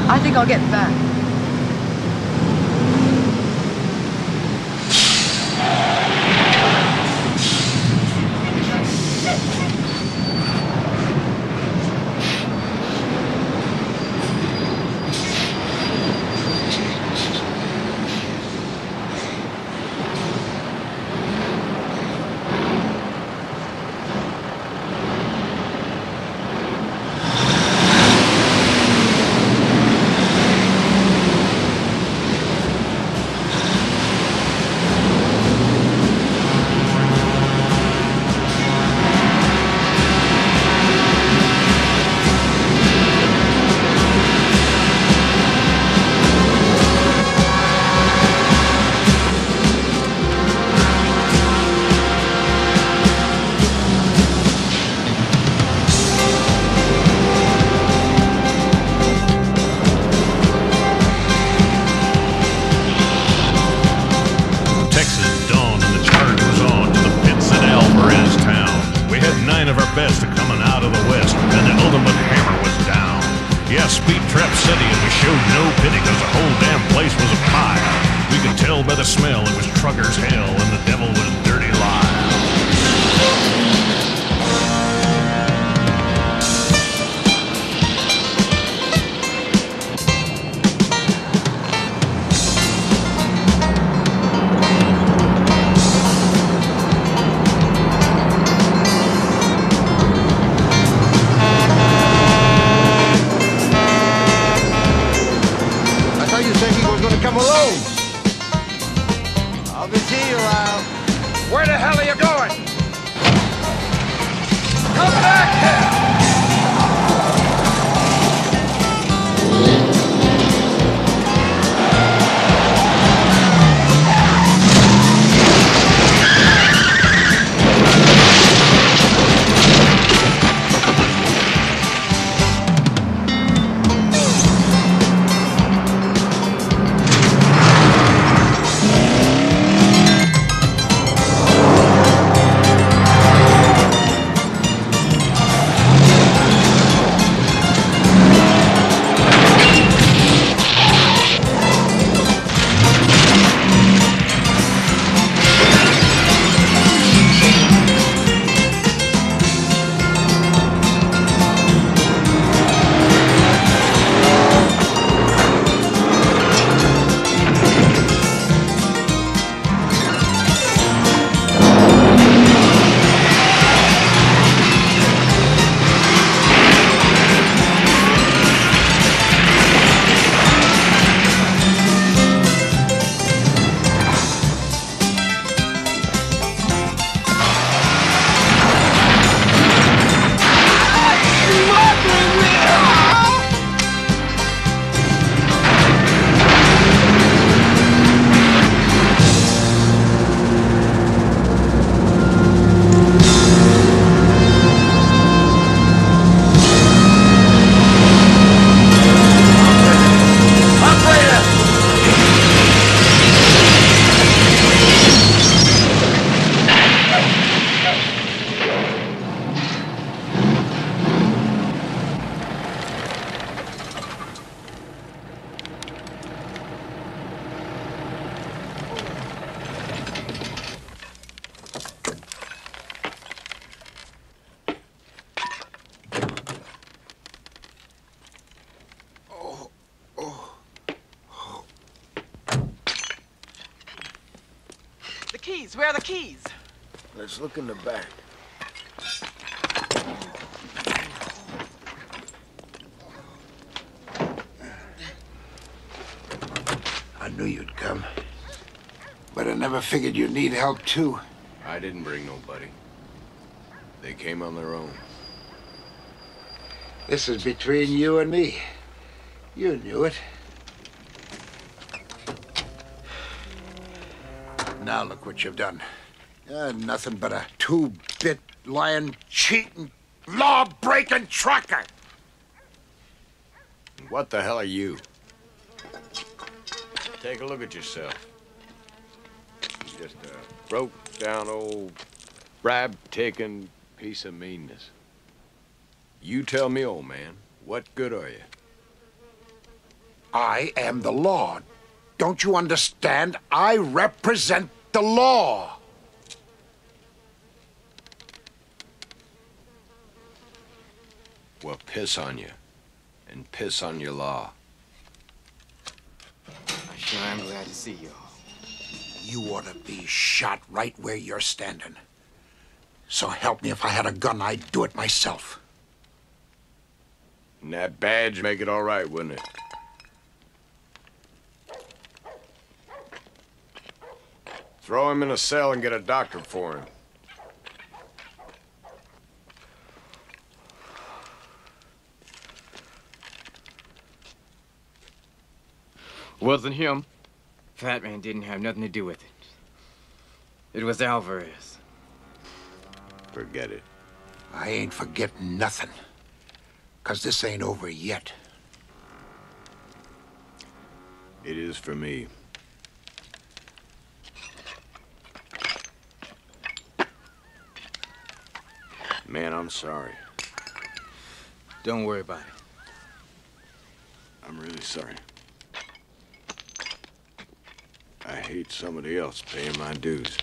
I think I'll get back. best are coming out of the west, and the ultimate hammer was down. Yeah, Speed Trap City, and we showed no pity, cause the whole damn place was a pile. We could tell by the smell it was trucker's hell, and the devil was Dirty Lyle. Come alone. I'll be seeing you, Lyle. Where the hell are you going? Come back here! The keys, where are the keys? Let's look in the back. I knew you'd come. But I never figured you'd need help, too. I didn't bring nobody. They came on their own. This is between you and me. You knew it. Now look what you've done. Nothing but a two-bit, lying, cheating, law-breaking trucker. What the hell are you? Take a look at yourself. You're just a broke-down old, bribe-taking piece of meanness. You tell me, old man, what good are you? I am the law. Don't you understand? I represent the law. Well, piss on you. And piss on your law. I sure am glad to see you all. You ought to be shot right where you're standing. So help me, if I had a gun, I'd do it myself. And that badge make it all right, wouldn't it? Throw him in a cell and get a doctor for him. Wasn't him. Fat Man didn't have nothing to do with it. It was Alvarez. Forget it. I ain't forgetting nothing. 'Cause this ain't over yet. It is for me. Man, I'm sorry. Don't worry about it. I'm really sorry. I hate somebody else paying my dues.